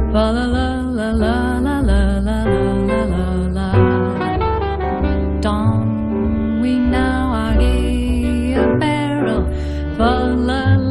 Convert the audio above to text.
fa la la la la la la la la la la. Don't we now a barrel, fa la la.